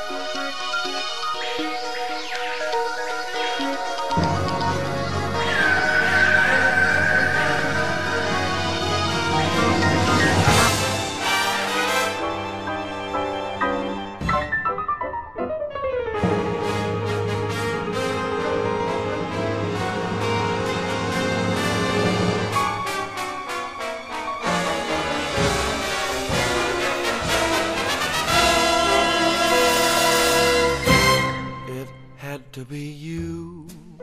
To be you,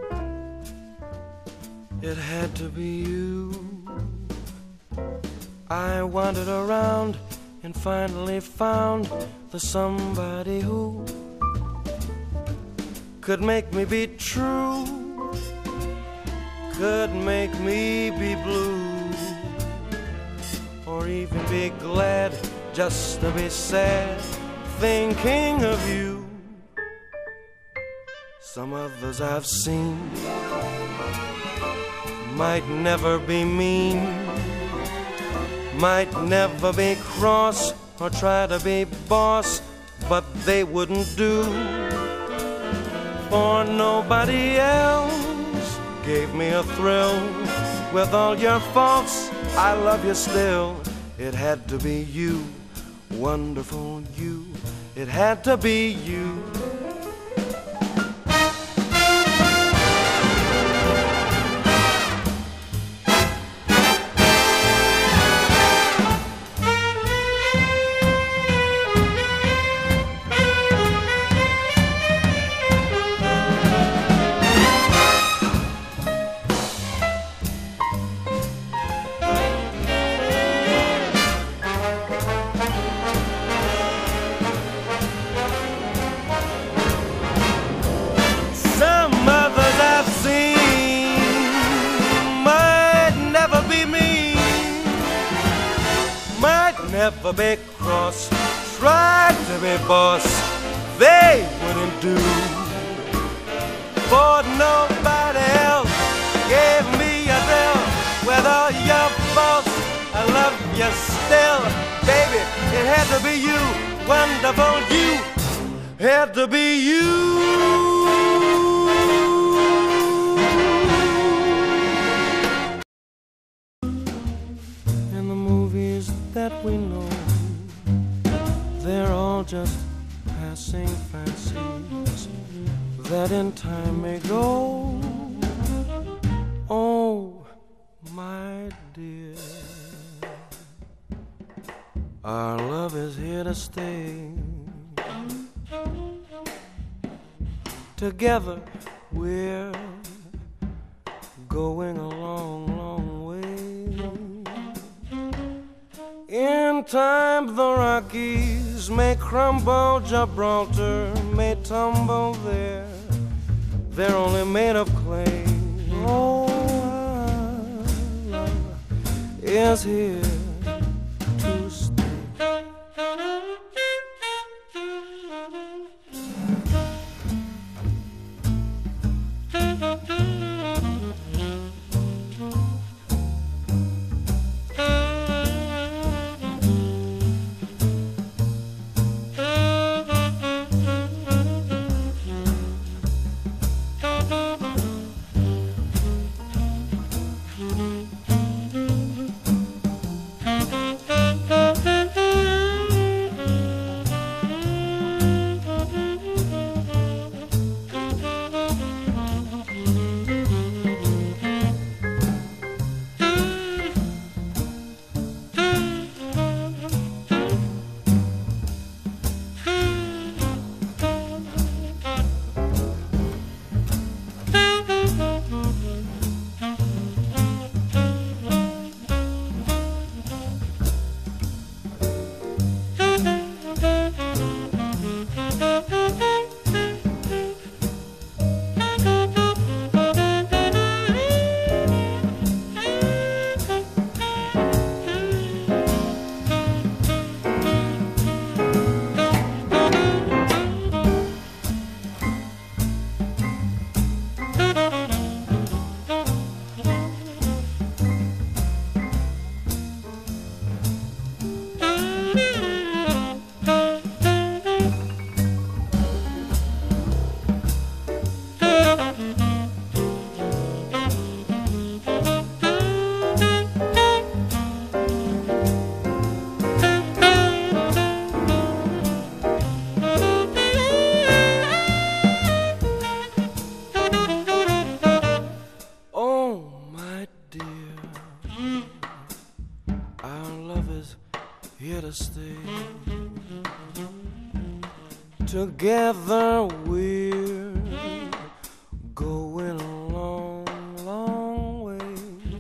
it had to be you. I wandered around and finally found the somebody who could make me be true, could make me be blue, or even be glad just to be sad thinking of you. Some others I've seen might never be mean, might never be cross or try to be boss, but they wouldn't do, for nobody else gave me a thrill. With all your faults, I love you still. It had to be you, wonderful you. It had to be you. Never be cross, tried to be boss, they wouldn't do, for nobody else gave me a thrill. With all your faults, I love you still. Baby, it had to be you, wonderful you, had to be you. That we know, they're all just passing fancies that in time may go. Oh, my dear, our love is here to stay. Together we're going a long, long way. In time the Rockies may crumble, Gibraltar may tumble there. They're only made of clay. Oh, our love is here to stay. Together we're going a long, long way.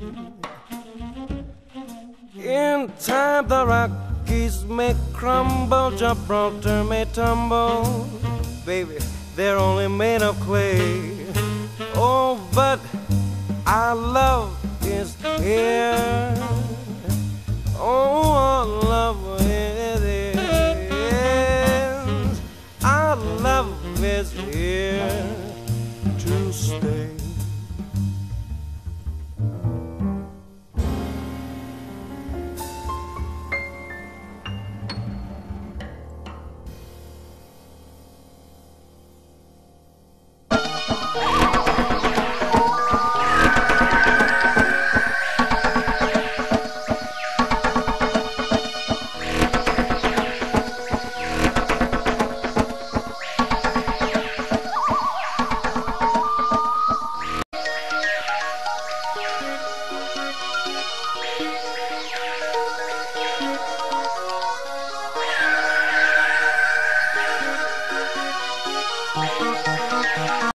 In time the Rockies may crumble, Gibraltar may tumble, baby, they're only made of clay. Oh, but our love is here. Oh, our love